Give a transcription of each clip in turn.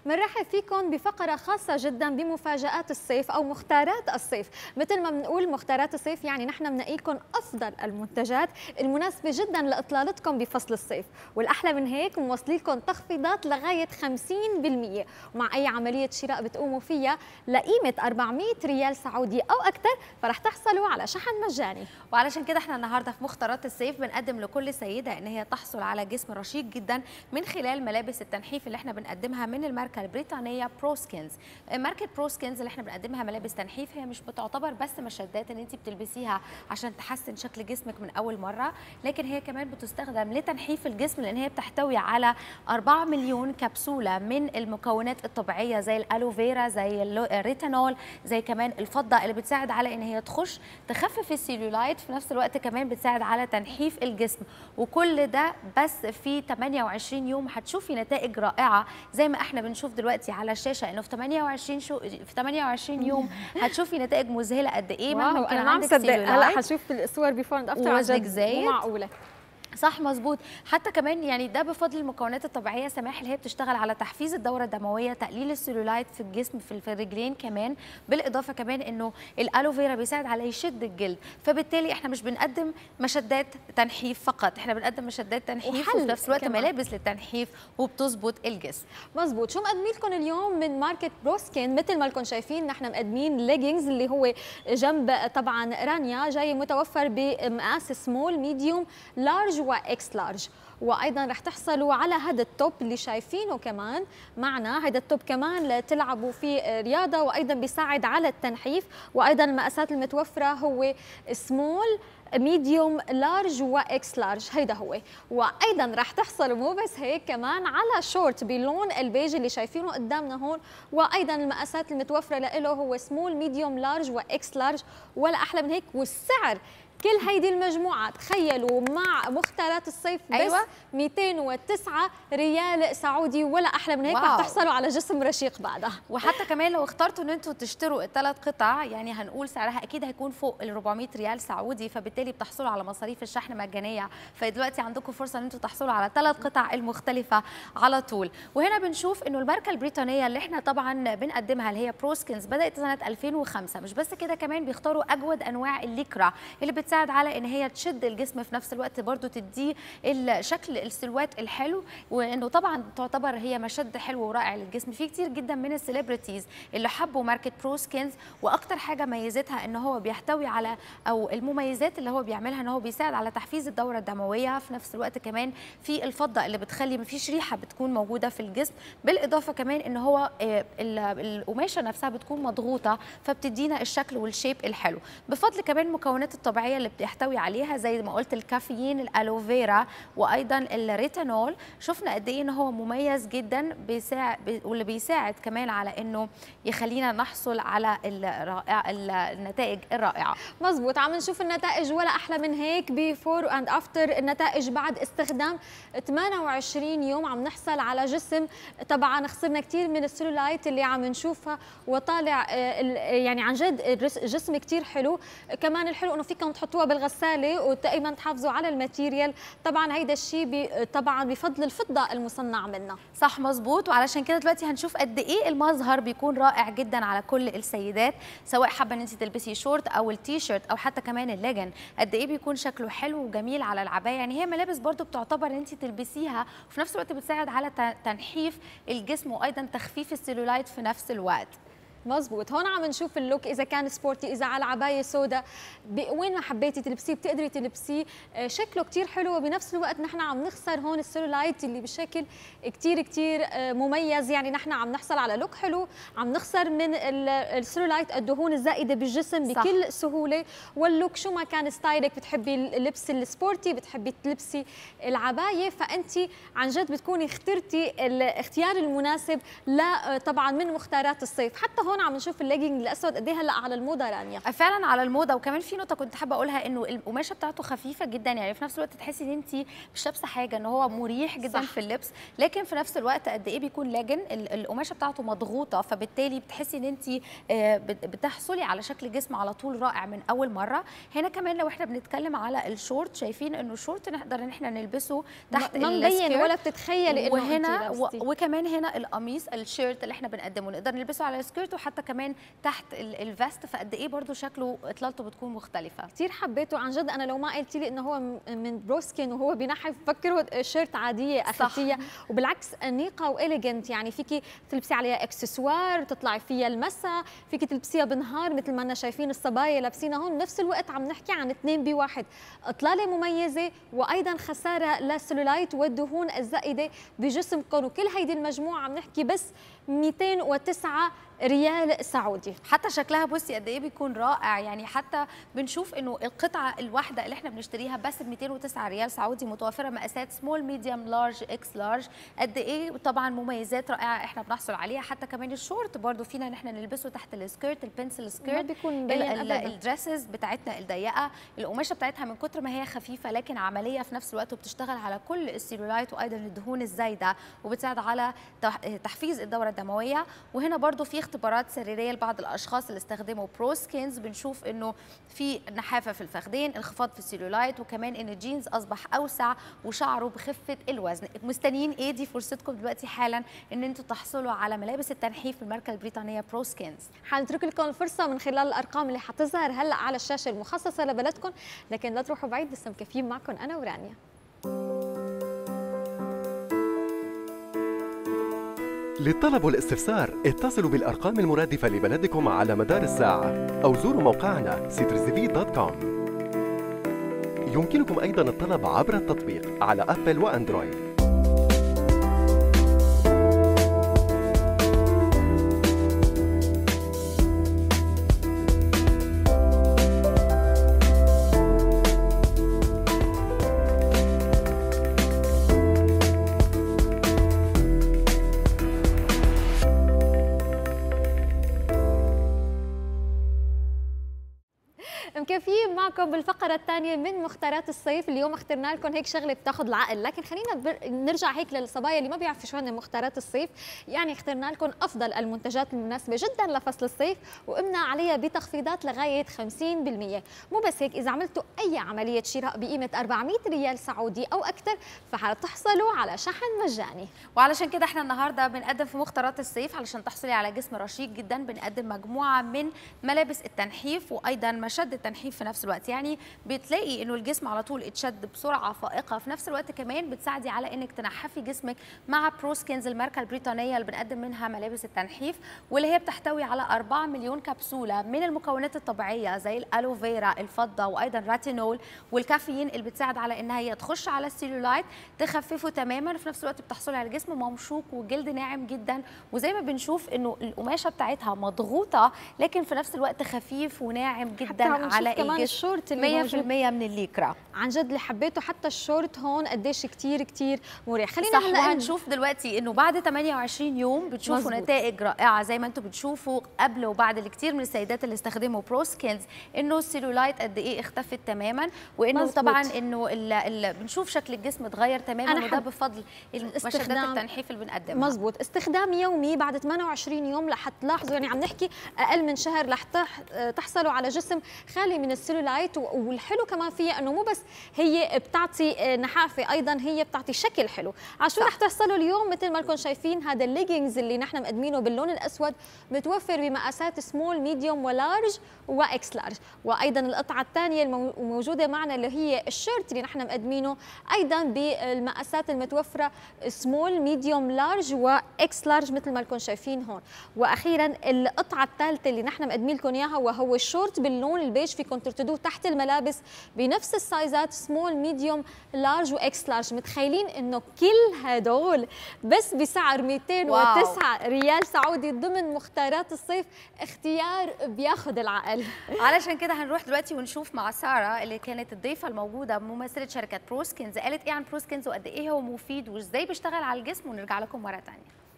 بنرحب فيكم بفقرة خاصة جدا بمفاجآت الصيف أو مختارات الصيف. مثل ما بنقول مختارات الصيف يعني نحن بنلاقي لكم أفضل المنتجات المناسبة جدا لإطلالتكم بفصل الصيف، والأحلى من هيك موصلين لكم تخفيضات لغاية 50%، ومع أي عملية شراء بتقوموا فيها لقيمة 400 ريال سعودي أو أكثر فرح تحصلوا على شحن مجاني. وعلشان كده احنا النهارده في مختارات الصيف بنقدم لكل سيده ان هي تحصل على جسم رشيق جدا من خلال ملابس التنحيف اللي احنا بنقدمها من الماركه البريطانيه بروسكنز. ماركه بروسكنز اللي احنا بنقدمها ملابس تنحيف هي مش بتعتبر بس مشدات ان انت بتلبسيها عشان تحسن شكل جسمك من اول مره، لكن هي كمان بتستخدم لتنحيف الجسم لان هي بتحتوي على 4 مليون كبسوله من المكونات الطبيعيه زي الالوفيرا، زي الريتانول، زي كمان الفضه اللي بتساعد على ان هي تخفف السيلولايت، في نفس الوقت كمان بتساعد على تنحيف الجسم. وكل ده بس في 28 يوم هتشوفي نتائج رائعه زي ما احنا بنشوف دلوقتي على الشاشه انه في 28 يوم هتشوفي نتائج مذهله قد ايه مهما كان عندك سيلولايت. هلا هشوف الصور بيفور اند افتر، وزنك زايد مو معقوله. صح مظبوط. حتى كمان يعني ده بفضل المكونات الطبيعيه سماح اللي هي بتشتغل على تحفيز الدوره الدمويه، تقليل السيلولايت في الجسم في الرجلين كمان، بالاضافه كمان انه الالوفيرا بيساعد على يشد الجلد، فبالتالي احنا مش بنقدم مشدات تنحيف فقط، احنا بنقدم مشدات تنحيف وفي نفس الوقت ملابس للتنحيف وبتظبط الجسم. مظبوط. شو مقدمين لكم اليوم من ماركه بروسكن؟ مثل ما لكم شايفين نحن مقدمين ليجينجز اللي هو جنب طبعا رانيا، جاي متوفر بمقاس سمول ميديوم لارج واكس لارج، وايضا رح تحصلوا على هذا التوب اللي شايفينه كمان معنا. هذا التوب كمان لتلعبوا فيه رياضه وايضا بيساعد على التنحيف، وايضا المقاسات المتوفره هو سمول ميديوم لارج واكس لارج، هيدا هو. وايضا رح تحصلوا مو بس هيك كمان على شورت بلون البيج اللي شايفينه قدامنا هون، وايضا المقاسات المتوفره له هو سمول ميديوم لارج واكس لارج، ولا احلى من هيك. والسعر كل هيدي المجموعة تخيلوا مع مختارات الصيف بس أيوة 209 ريال سعودي، ولا أحلى من هيك. رح تحصلوا على جسم رشيق بعدها. وحتى كمان لو اخترتوا ان انتم تشتروا الثلاث قطع يعني هنقول سعرها اكيد هيكون فوق ال 400 ريال سعودي، فبالتالي بتحصلوا على مصاريف الشحن مجانية، فدلوقتي عندكم فرصة ان انتم تحصلوا على ثلاث قطع المختلفة على طول. وهنا بنشوف انه الماركة البريطانية اللي احنا طبعا بنقدمها اللي هي بروسكنز بدأت سنة 2005. مش بس كده، كمان بيختاروا اجود انواع الليكرا اللي بتساعد على ان هي تشد الجسم في نفس الوقت برضو تديه الشكل السلوات الحلو، وانه طبعا تعتبر هي مشد حلو ورائع للجسم. في كتير جدا من السليبرتيز اللي حبوا ماركه بروسكنز، واكتر حاجه ميزتها ان هو بيحتوي على او المميزات اللي هو بيعملها ان هو بيساعد على تحفيز الدوره الدمويه، في نفس الوقت كمان في الفضه اللي بتخلي مفيش ريحه بتكون موجوده في الجسم، بالاضافه كمان ان هو القماشه نفسها بتكون مضغوطه فبتدينا الشكل والشيب الحلو، بفضل كمان المكونات الطبيعيه اللي بيحتوي عليها زي ما قلت الكافيين، الالوفيرا، وايضا الريتانول. شفنا قد ايه ان هو مميز جدا واللي بيساعد كمان على انه يخلينا نحصل على النتائج الرائعه. مزبوط. عم نشوف النتائج ولا احلى من هيك بيفور اند افتر. النتائج بعد استخدام 28 يوم عم نحصل على جسم طبعا خسرنا كثير من السيلولايت اللي عم نشوفها وطالع يعني عن جد جسم كثير حلو. كمان الحلو انه فيكم تحطوها بالغساله ودائما تحافظوا على الماتيريال. طبعا هيدا الشيء طبعا بفضل الفضه المصنع منها. صح مظبوط. وعلشان كده دلوقتي هنشوف قد ايه المظهر بيكون رائع جدا على كل السيدات، سواء حابه ان انت تلبسي شورت او التيشيرت او حتى كمان الليجن، قد ايه بيكون شكله حلو وجميل على العبايه. يعني هي ملابس برضو بتعتبر ان انت تلبسيها وفي نفس الوقت بتساعد على تنحيف الجسم وايضا تخفيف السيلولايت في نفس الوقت. مزبوط. هون عم نشوف اللوك اذا كان سبورتي، اذا على عبايه سوداء، وين ما حبيتي تلبسيه بتقدري تلبسيه، شكله كثير حلو. وبنفس الوقت نحن عم نخسر هون السيلولايت اللي بشكل كثير مميز. يعني نحن عم نحصل على لوك حلو، عم نخسر من السيلولايت الدهون الزائده بالجسم صح. بكل سهوله. واللوك شو ما كان ستايلك، بتحبي اللبس السبورتي، بتحبي تلبسي العبايه، فانت عن جد بتكوني اخترتي الاختيار المناسب طبعا من مختارات الصيف. حتى هون هون عم نشوف الليجنج الاسود قد ايه هلا على الموضه رانيا. فعلا على الموضه. وكمان في نقطه كنت حابه اقولها، انه القماشه بتاعته خفيفه جدا، يعني في نفس الوقت تحسي ان انت مش لابسه حاجه، ان هو مريح جدا صح. في اللبس، لكن في نفس الوقت قد ايه بيكون لاجن. القماشه بتاعته مضغوطه، فبالتالي بتحسي ان انت بتحصلي على شكل جسم على طول رائع من اول مره. هنا كمان لو احنا بنتكلم على الشورت، شايفين انه الشورت نقدر ان احنا نلبسه تحت السكيرت ولا بتتخيلي انه وهنا وكمان هنا القميص الشيرت اللي احنا بنقدمه نقدر نلبسه على السكيرت وحتى كمان تحت الفيست، فقد ايه برضو شكله اطلالته بتكون مختلفه. كثير حبيته عن جد. انا لو ما قلتي لي انه هو من بروسكين وهو بنحف بفكره شيرت عاديه اخذتيها، وبالعكس انيقه واليجنت، يعني فيكي تلبسي عليها اكسسوار تطلعي فيها المساء، فيكي تلبسيها بالنهار مثل ما لنا شايفين الصبايا لابسينها هون. بنفس الوقت عم نحكي عن 2 بواحد، اطلاله مميزه وايضا خساره للسلولايت والدهون الزائده بجسمكم، وكل هيدي المجموعه عم نحكي بس 209 ريال سعودي. حتى شكلها بصي قد ايه بيكون رائع، يعني حتى بنشوف انه القطعه الواحده اللي احنا بنشتريها بس ب 209 ريال سعودي، متوفره مقاسات سمول ميديوم لارج اكس لارج. قد ايه طبعا مميزات رائعه احنا بنحصل عليها. حتى كمان الشورت برضو فينا ان احنا نلبسه تحت السكيرت، البنسل سكيرت، بيكون الدريسز بتاعتنا الضيقه. القماشه بتاعتها من كتر ما هي خفيفه لكن عمليه في نفس الوقت، وبتشتغل على كل السيلولايت وايضا الدهون الزايده، وبتساعد على تحفيز الدوره الدمويه. وهنا برضو في اختبارات سريريه لبعض الاشخاص اللي استخدموا برو سكينز، بنشوف انه في نحافه في الفخذين، انخفاض في السيلولايت، وكمان ان الجينز اصبح اوسع وشعره بخفه الوزن. مستنيين ايه؟ دي فرصتكم دلوقتي حالا ان انتم تحصلوا على ملابس التنحيف من الماركه البريطانيه برو سكينز. حنترك لكم الفرصه من خلال الارقام اللي حتظهر هلا على الشاشه المخصصه لبلدكم، لكن لا تروحوا بعيد، لسه مكفيين معكم انا ورانيا. للطلب والاستفسار اتصلوا بالأرقام المرادفة لبلدكم على مدار الساعة أو زوروا موقعنا citrusv.com. يمكنكم أيضا الطلب عبر التطبيق على أبل وأندرويد. مكفيين معكم بالفقرة الثانية من مختارات الصيف. اليوم اخترنا لكم هيك شغلة بتاخذ العقل، لكن خلينا نرجع هيك للصبايا اللي ما بيعرفوا شو هن مختارات الصيف. يعني اخترنا لكم أفضل المنتجات المناسبة جدا لفصل الصيف، وقمنا عليها بتخفيضات لغاية 50%. مو بس هيك، إذا عملتوا أي عملية شراء بقيمة 400 ريال سعودي أو أكثر فحتحصلوا على شحن مجاني. وعلشان كده احنا النهارده بنقدم في مختارات الصيف علشان تحصلي على جسم رشيق جدا، بنقدم مجموعة من ملابس التنحيف وأيضا مشد التنحيف في نفس الوقت. يعني بتلاقي انه الجسم على طول اتشد بسرعه فائقه، في نفس الوقت كمان بتساعدي على انك تنحفي جسمك مع برو سكينز الماركه البريطانيه اللي بنقدم منها ملابس التنحيف، واللي هي بتحتوي على 4 مليون كبسوله من المكونات الطبيعيه زي الالوفيرا، الفضه، وايضا راتينول والكافيين، اللي بتساعد على انها هي تخش على السيلولايت تخففه تماما. في نفس الوقت بتحصلي على جسم ممشوق وجلد ناعم جدا، وزي ما بنشوف انه القماشه بتاعتها مضغوطه لكن في نفس الوقت خفيف وناعم جدا على كمان الشورت اللي 100% من الليكرا. عن جد اللي حبيته حتى الشورت هون قديش كتير مريح. خلينا هلا هنشوف دلوقتي انه بعد 28 يوم بتشوفوا نتائج رائعه زي ما انتم بتشوفوا قبل وبعد. الكثير من السيدات اللي استخدموا برو سكينز انه السيلولايت قد ايه اختفت تماما، وانه مزبوط. طبعا انه بنشوف شكل الجسم اتغير تماما، وده بفضل مشدات التنحيف اللي بنقدمها. مزبوط. استخدام يومي بعد 28 يوم رح تلاحظوا، يعني عم نحكي اقل من شهر رح تحصلوا على جسم خالي من السيلولايت. والحلو كمان فيها انه مو بس هي بتعطي نحافه، ايضا هي بتعطي شكل حلو. على شو رح تحصلوا اليوم؟ مثل ما لكم شايفين هذا الليجينجز اللي نحن مقدمينه باللون الاسود، متوفر بمقاسات سمول ميديوم ولارج واكس لارج. وايضا القطعه الثانيه الموجوده معنا اللي هي الشيرت اللي نحن مقدمينه ايضا بالمقاسات المتوفره سمول ميديوم لارج واكس لارج مثل ما لكم شايفين هون. واخيرا القطعه الثالثه اللي نحن مقدمين لكم اياها وهو الشورت باللون البيج، فيكم ترتدوه تحت الملابس بنفس السايزات سمول ميديوم لارج واكس لارج. متخيلين انه كل هدول بس بسعر 209 ريال سعودي ضمن مختارات الصيف؟ اختيار بياخذ العقل. علشان كده هنروح دلوقتي ونشوف مع ساره اللي كانت الضيفه الموجوده ممثله شركه برو سكينز، قالت ايه عن برو سكينز وقد ايه هو مفيد وازاي بيشتغل على الجسم، ونرجع لكم مره ثانيه.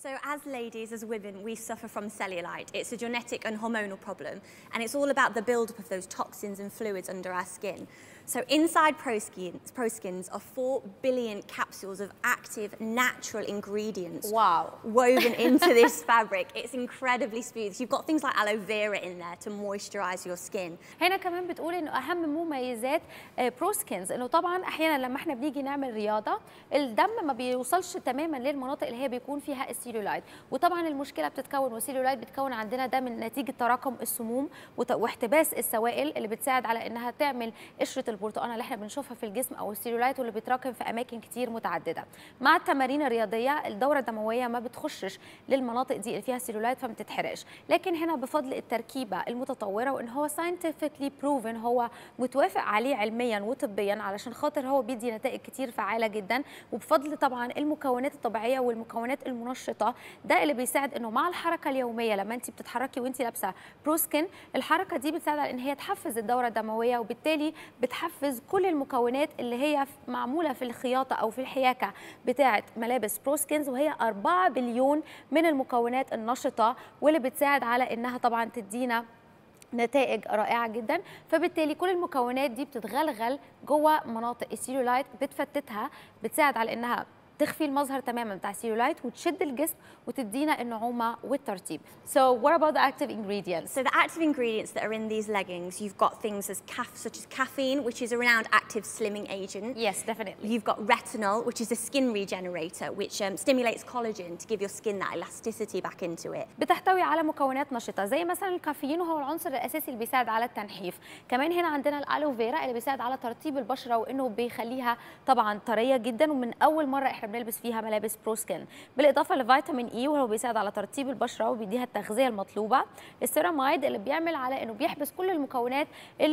So as ladies, as women, we suffer from cellulite. It's a genetic and hormonal problem, and it's all about the buildup of those toxins and fluids under our skin. So inside ProSkins are 4 billion capsules of active, natural ingredients woven into this fabric. It's incredibly smooth. You've got things like aloe vera in there to moisturize your skin. هنا كمان بتقول انه اهم مميزات بروسكنز انه طبعا احيانا لما احنا بنيجي نعمل رياضه الدم ما بيوصلش تماما للمناطق اللي هي بيكون فيها السيلولايت، وطبعا المشكله بتتكون والسيلولايت بتكون عندنا ده من نتيجه تراكم السموم واحتباس السوائل اللي بتساعد على انها تعمل قشره البرتقانه اللي احنا بنشوفها في الجسم او السيلولايت واللي بيتراكم في اماكن كتير متعدده. مع التمارين الرياضيه الدوره الدمويه ما بتخشش للمناطق دي اللي فيها سيلولايت فما بتتحرقش، لكن هنا بفضل التركيبه المتطوره وان هو scientifically proven هو متوافق عليه علميا وطبيا علشان خاطر هو بيدي نتائج كتير فعاله جدا، وبفضل طبعا المكونات الطبيعيه والمكونات المنشطه ده اللي بيساعد انه مع الحركه اليوميه لما انت بتتحركي وانت لابسه بروسكن الحركه دي بتساعد على ان هي تحفز الدوره الدمويه وبالتالي بتحفز كل المكونات اللي هي معموله في الخياطه او في الحياكه بتاعه ملابس بروسكنز، وهي 4 بليون من المكونات النشطه واللي بتساعد على انها طبعا تدينا نتائج رائعه جدا. فبالتالي كل المكونات دي بتتغلغل جوه مناطق السيلولايت بتفتتها، بتساعد على انها تخفي المظهر تماما بتاع السيلولايت وتشد الجسم وتدينا النعومه والترطيب. So what about the active ingredients? So the active ingredients that are in these leggings, you've got things such as caffeine, which is a renowned active slimming agent. Yes, definitely. You've got retinol, which is a skin regenerator, which stimulates collagen to give your skin that elasticity back into it. بتحتوي على مكونات نشطه زي مثلا الكافيين وهو العنصر الاساسي اللي بيساعد على التنحيف. كمان هنا عندنا الالوفيرا اللي بيساعد على ترطيب البشره وانه بيخليها طبعا طريه جدا ومن اول مره احنا بنلبس فيها ملابس بروسكن، بالاضافه لفيتامين اي وهو بيساعد على ترطيب البشره وبيديها التغذيه المطلوبه، السيراميد اللي بيعمل على انه بيحبس كل المكونات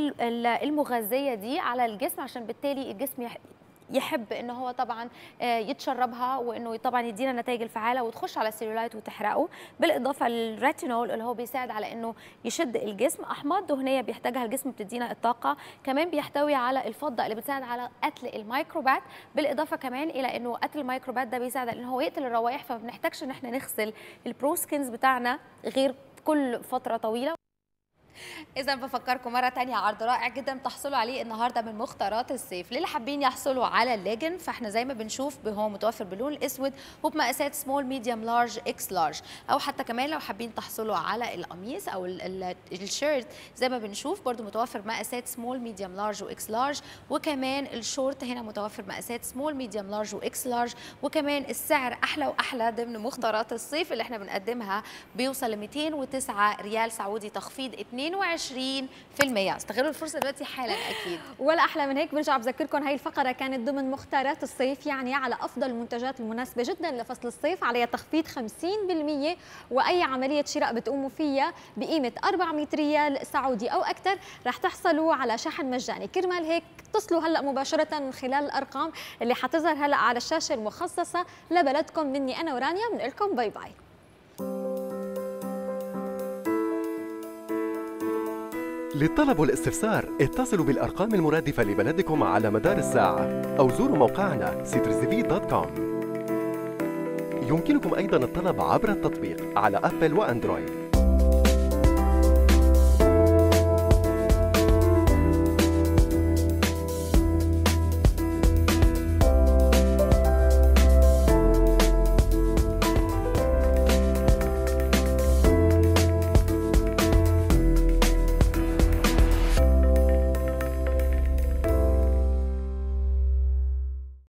المغذيه دي على الجسم عشان بالتالي الجسم يحب ان هو طبعا يتشربها وانه طبعا يدينا النتائج الفعاله وتخش على السيلولايت وتحرقه، بالاضافه للريتينول اللي هو بيساعد على انه يشد الجسم، احماض دهنيه بيحتاجها الجسم بتدينا الطاقه، كمان بيحتوي على الفضه اللي بتساعد على قتل الميكروبات، بالاضافه كمان الى انه قتل الميكروبات ده بيساعد على ان هو يقتل الروائح، فما بنحتاجش ان احنا نغسل البروسكنز بتاعنا غير كل فتره طويله. إذا بفكركم مرة تانية عرض رائع جدا بتحصلوا عليه النهارده من مختارات الصيف، للي حابين يحصلوا على الليجن فاحنا زي ما بنشوف هو متوفر باللون الأسود وبمقاسات سمول ميديوم لارج اكس لارج، أو حتى كمان لو حابين تحصلوا على القميص أو الشيرت زي ما بنشوف برضو متوفر مقاسات سمول ميديوم لارج واكس لارج، وكمان الشورت هنا متوفر مقاسات سمول ميديوم لارج واكس لارج، وكمان السعر أحلى وأحلى ضمن مختارات الصيف اللي احنا بنقدمها بيوصل ل 209 ريال سعودي تخفيض 22%. استغلوا الفرصه دلوقتي حالا اكيد. ولا احلى من هيك. برجع بذكركم هي الفقره كانت ضمن مختارات الصيف، يعني على افضل المنتجات المناسبه جدا لفصل الصيف عليها تخفيض 50%، واي عمليه شراء بتقوموا فيها بقيمه 400 ريال سعودي او اكثر رح تحصلوا على شحن مجاني. كرمال هيك اتصلوا هلا مباشره من خلال الارقام اللي حتظهر هلا على الشاشه المخصصه لبلدكم. مني انا ورانيا بنقول لكم باي باي. للطلب والاستفسار اتصلوا بالأرقام المرادفة لبلدكم على مدار الساعة أو زوروا موقعنا citrusdv.com. يمكنكم أيضا الطلب عبر التطبيق على أبل وأندرويد.